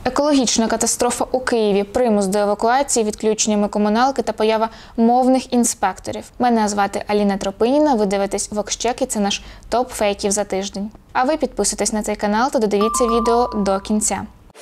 Екологічна катастрофа у Києві, примус до евакуації, відключеннями комуналки та поява мовних інспекторів. Мене звати Аліна Тропиніна, ви дивитесь VoxCheck і це наш топ фейків за тиждень. А ви підписуйтесь на цей канал та додивіться відео до кінця.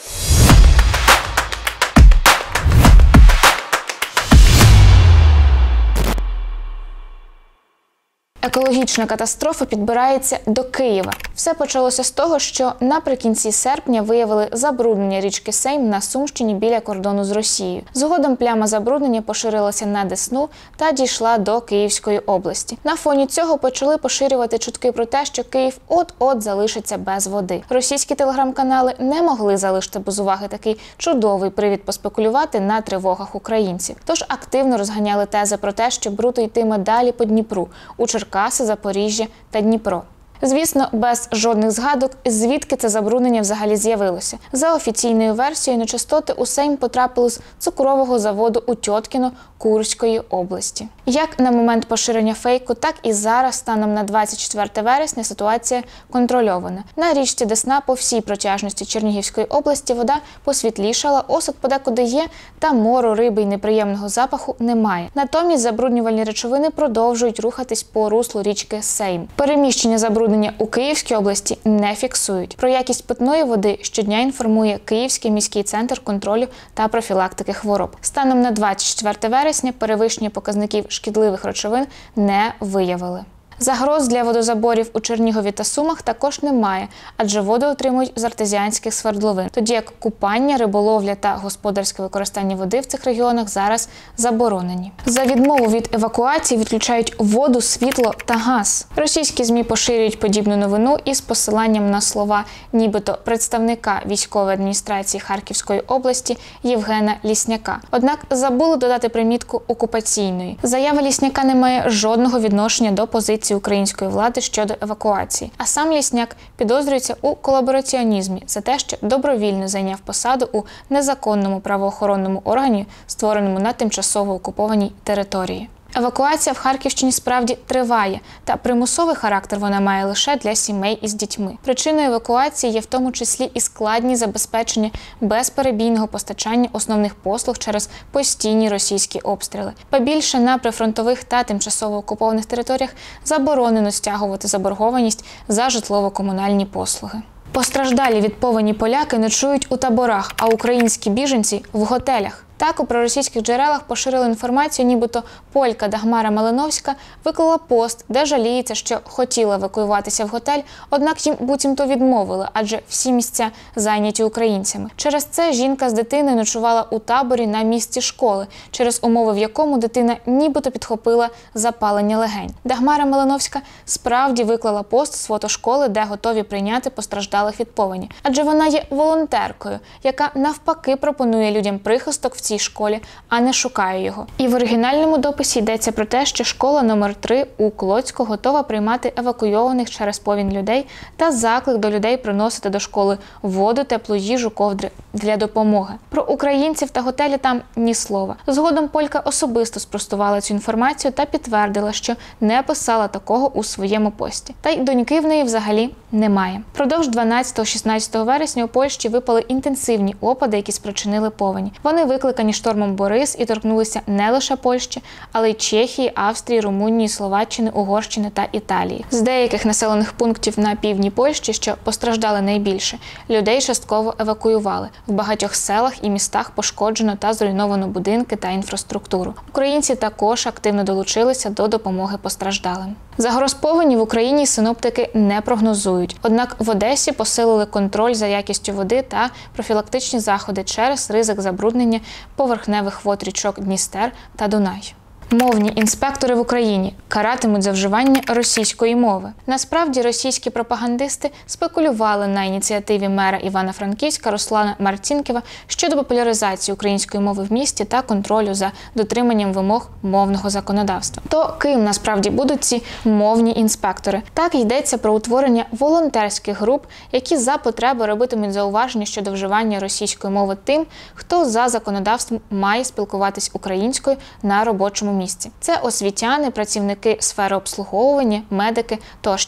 Екологічна катастрофа підбирається до Києва. Все почалося з того, що наприкінці серпня виявили забруднення річки Сейм на Сумщині біля кордону з Росією. Згодом пляма забруднення поширилася на Десну та дійшла до Київської області. На фоні цього почали поширювати чутки про те, що Київ от-от залишиться без води. Російські телеграм-канали не могли залишити без уваги такий чудовий привід поспекулювати на тривогах українців. Тож активно розганяли тези про те, що бруд йтиме далі по Дніпру, у Черкаси, Запоріжжя та Дніпро. Звісно, без жодних згадок, звідки це забруднення взагалі з'явилося. За офіційною версією, нечистоти у Сейм потрапили з цукрового заводу у Тьоткіно Курської області. Як на момент поширення фейку, так і зараз, станом на 24 вересня, ситуація контрольована. На річці Десна по всій протяжності Чернігівської області вода посвітлішала, осад подекуди є, та мору, риби й неприємного запаху немає. Натомість забруднювальні речовини продовжують рухатись по руслу річки Сейм. Переміщення забруднення у Київській області не фіксують. Про якість питної води щодня інформує Київський міський центр контролю та профілактики хвороб. Станом на 24 вересня перевищення показників шкідливих речовин не виявили. Загроз для водозаборів у Чернігові та Сумах також немає, адже воду отримують з артезіанських свердловин, тоді як купання, риболовля та господарське використання води в цих регіонах зараз заборонені. За відмову від евакуації відключають воду, світло та газ. Російські ЗМІ поширюють подібну новину із посиланням на слова нібито представника військової адміністрації Харківської області Євгена Лісняка. Однак забули додати примітку «окупаційної». Заява Лісняка не має жодного відношення до позиції української влади щодо евакуації. А сам Лісняк підозрюється у колабораціонізмі за те, що добровільно зайняв посаду у незаконному правоохоронному органі, створеному на тимчасово окупованій території. Евакуація в Харківщині справді триває, та примусовий характер вона має лише для сімей із дітьми. Причиною евакуації є в тому числі і складність забезпечення безперебійного постачання основних послуг через постійні російські обстріли. Побільше на прифронтових та тимчасово окупованих територіях заборонено стягувати заборгованість за житлово-комунальні послуги. Постраждалі від повені поляки ночують у таборах, а українські біженці – в готелях. Так, у проросійських джерелах поширили інформацію, нібито полька Дагмара Малиновська виклала пост, де жаліється, що хотіла евакуюватися в готель, однак їм буцімто відмовили, адже всі місця зайняті українцями. Через це жінка з дитиною ночувала у таборі на місці школи, через умови в якому дитина нібито підхопила запалення легень. Дагмара Малиновська справді виклала пост з фото школи, де готові прийняти постраждалих від повені. Адже вона є волонтеркою, яка навпаки пропонує людям прихисток в цій школі, а не шукає його. І в оригінальному дописі йдеться про те, що школа номер 3 у Клоцьку готова приймати евакуйованих через повінь людей та заклик до людей приносити до школи воду, теплу їжу, ковдри для допомоги. Про українців та готелі там ні слова. Згодом полька особисто спростувала цю інформацію та підтвердила, що не писала такого у своєму пості. Та й доньки в неї взагалі немає. Продовж 12-16 вересня у Польщі випали інтенсивні опади, які спричинили повені. Вони викликані штормом Борис і торкнулися не лише Польщі, але й Чехії, Австрії, Румунії, Словаччини, Угорщини та Італії. З деяких населених пунктів на півдні Польщі, що постраждали найбільше, людей частково евакуювали. В багатьох селах і містах пошкоджено та зруйновано будинки та інфраструктуру. Українці також активно долучилися до допомоги постраждалим. Загроз повені в Україні синоптики не прогнозують. Однак в Одесі посилили контроль за якістю води та профілактичні заходи через ризик забруднення поверхневих вод річок Дністер та Дунай. Мовні інспектори в Україні каратимуть за вживання російської мови. Насправді, російські пропагандисти спекулювали на ініціативі мера Івано-Франківська Руслана Марцінкєва щодо популяризації української мови в місті та контролю за дотриманням вимог мовного законодавства. То ким насправді будуть ці мовні інспектори? Так йдеться про утворення волонтерських груп, які за потреби робитимуть зауваження щодо вживання російської мови тим, хто за законодавством має спілкуватись українською на робочому місці. Це освітяни, працівники сфери обслуговування, медики тощо.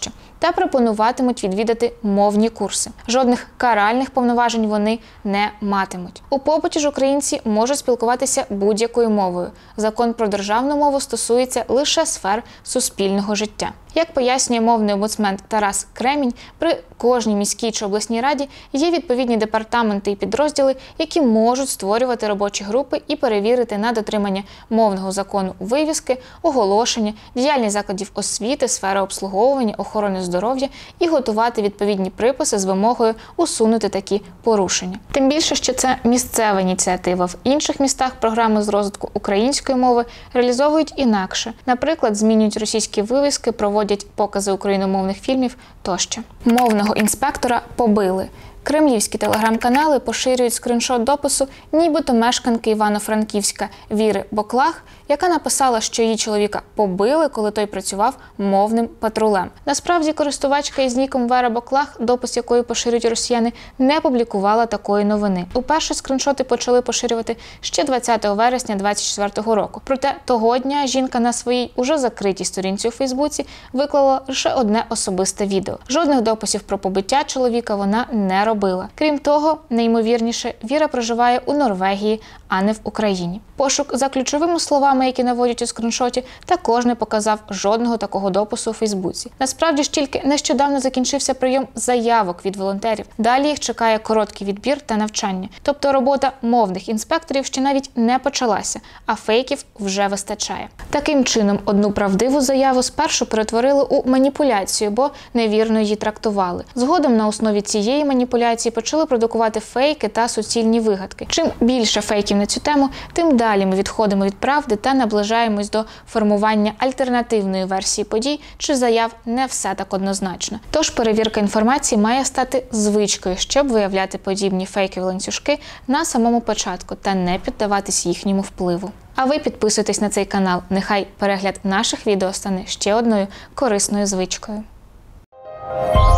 та пропонуватимуть відвідати мовні курси. Жодних каральних повноважень вони не матимуть. У побуті ж українці можуть спілкуватися будь-якою мовою. Закон про державну мову стосується лише сфер суспільного життя. Як пояснює мовний омбудсмен Тарас Кремінь, при кожній міській чи обласній раді є відповідні департаменти і підрозділи, які можуть створювати робочі групи і перевірити на дотримання мовного закону вивіски, оголошення, діяльність закладів освіти, сфери обслуговування, охорони здоров'я і готувати відповідні приписи з вимогою усунути такі порушення. Тим більше, що це місцева ініціатива. В інших містах програми з розвитку української мови реалізовують інакше. Наприклад, змінюють російські вивіски, проводять покази україномовних фільмів тощо. Мовного інспектора побили. Кремлівські телеграм-канали поширюють скриншот допису нібито мешканки Івано-Франківська Віри Боклах, яка написала, що її чоловіка побили, коли той працював мовним патрулем. Насправді, користувачка із ніком Вера Боклах, допис якої поширюють росіяни, не публікувала такої новини. Уперше скриншоти почали поширювати ще 20 вересня 2024 року. Проте того дня жінка на своїй уже закритій сторінці у Фейсбуці виклала лише одне особисте відео. Жодних дописів про побиття чоловіка вона не робила. Крім того, найімовірніше, Віра проживає у Норвегії, а не в Україні. Пошук за ключовими словами, які наводять у скриншоті, також не показав жодного такого допису у Фейсбуці. Насправді ж тільки нещодавно закінчився прийом заявок від волонтерів. Далі їх чекає короткий відбір та навчання. Тобто робота мовних інспекторів ще навіть не почалася, а фейків вже вистачає. Таким чином, одну правдиву заяву спершу перетворили у маніпуляцію, бо невірно її трактували. Згодом на основі цієї маніпуляції почали продукувати фейки та суцільні вигадки. Чим більше фейків на цю тему, тим далі ми відходимо від правди та наближаємось до формування альтернативної версії подій чи заяв не все так однозначно. Тож перевірка інформації має стати звичкою, щоб виявляти подібні фейкові ланцюжки на самому початку та не піддаватись їхньому впливу. А ви підписуйтесь на цей канал. Нехай перегляд наших відео стане ще одною корисною звичкою.